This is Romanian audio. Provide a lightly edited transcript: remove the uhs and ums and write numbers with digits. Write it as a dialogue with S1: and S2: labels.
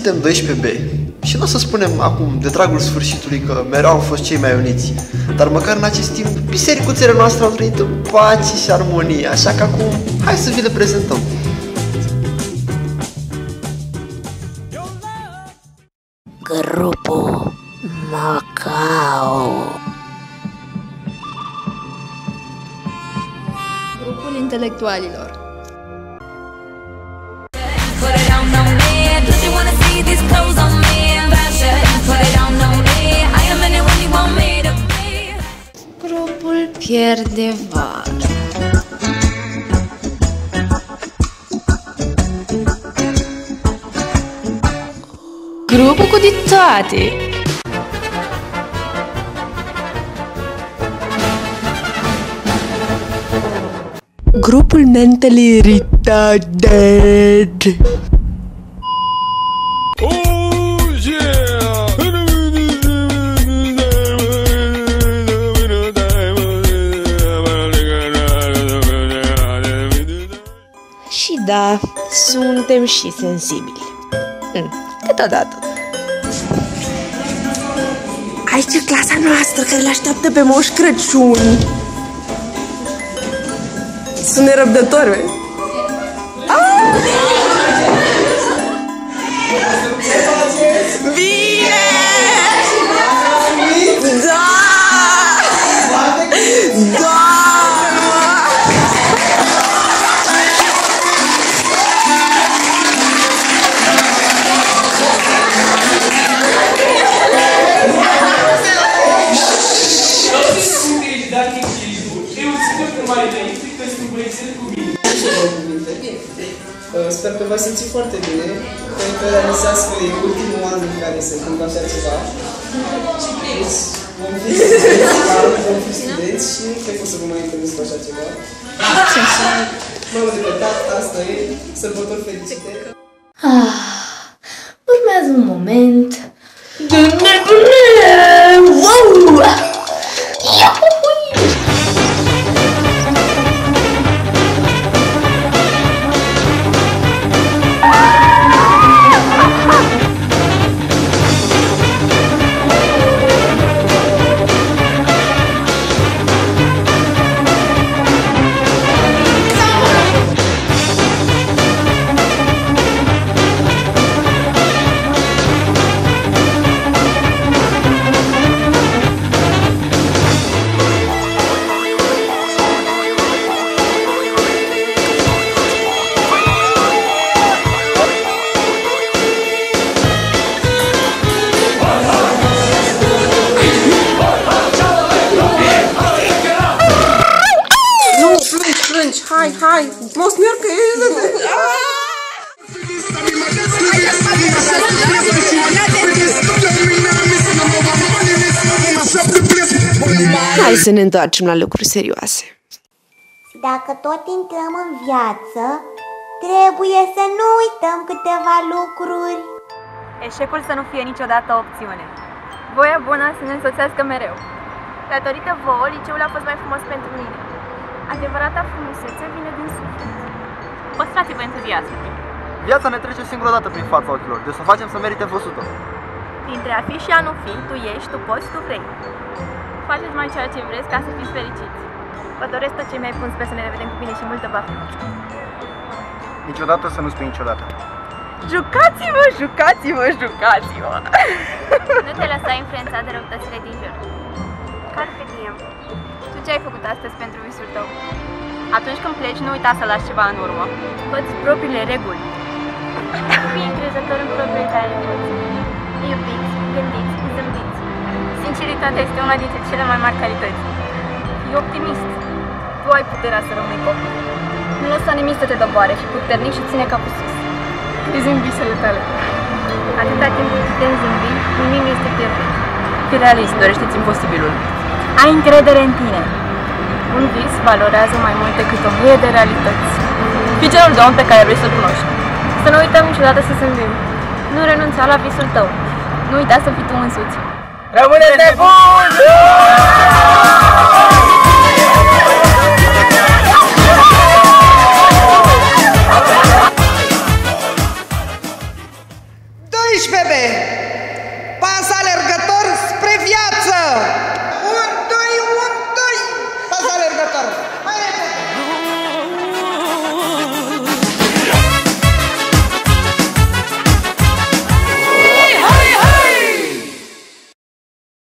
S1: suntem 12B și nu o să spunem acum, de dragul sfârșitului, că mereu am fost cei mai uniți, dar măcar în acest timp, bisericuțele noastre au trăit în pace și armonie, așa că acum, hai să vi le prezentăm.
S2: Grupul Macau.
S3: Grupul intelectualilor.
S2: Grupul Pierdevar. Grupul cu de toate. Grupul Mentally Retarded. Și da, suntem și sensibili. Câteodată. Aici e clasa noastră care le așteaptă pe Moș Crăciun. Sunt nerăbdători, vei? Bine! Da! Da!
S4: Sper că v-ați simțit foarte bine. Cred că realizați că e ultimul an în care se întâmplă așa ceva. Deci, vom fi studenți și nu cred că o să vă mai întâlniți cu așa ceva. M-am repetat, asta e. Sărbători fericite!
S2: Urmează un moment de nebunie! Wow!
S4: Hai! Mă smer că e...
S2: Hai să ne întoarcem la lucruri serioase.
S5: Dacă tot intrăm în viață, trebuie să nu uităm câteva lucruri.
S6: Eșecul să nu fie niciodată o opțiune. Voia bună să ne însoțească mereu. Datorită vouă, liceul a fost mai frumos pentru mine. Adevărata frumusețe vine din suflet. Păstrați-vă entuziasmul.
S1: Viața ne trece singură dată prin fața ochilor, deci să facem să merite văzută.
S6: Dintre a fi și a nu fi, tu ești, tu poți, tu vrei. Faceți mai ceea ce vreți ca să fiți fericiți. Vă doresc tot ce mi-ai bun, sper să ne revedem cu bine și multă baftă.
S1: Niciodată să nu spui niciodată.
S6: Jucați-vă, jucați-vă, jucați-vă! Nu te lăsa influențat de răutățile din jur. Carpe diem. Tu ce ai făcut astăzi pentru visul tău? Atunci când pleci, nu uita să lași ceva în urmă. Fă-ți propriile reguli. Fii încrezător în propriile tale vieți. Iubiți, gândiți, zâmbiți. Sinceritatea este una dintre cele mai mari calități. Fii optimist. Tu ai puterea să rămâi copil. Nu lăsa nimic să te doboare, fii puternic și ține capul sus. Crezi în visele tale. Atâta timp cât putem zâmbi, nimic nu este pierdut. Fii realist, dorește-ți imposibilul. Ai încredere în tine. Un vis valorează mai mult decât o mie de realități. Fii genul de om pe care vrei să-l cunoști. Să nu uităm niciodată să zâmbim. Nu renunța la visul tău. Nu uita să fii tu însuți. Rămâne-ți nebun!
S7: Febe!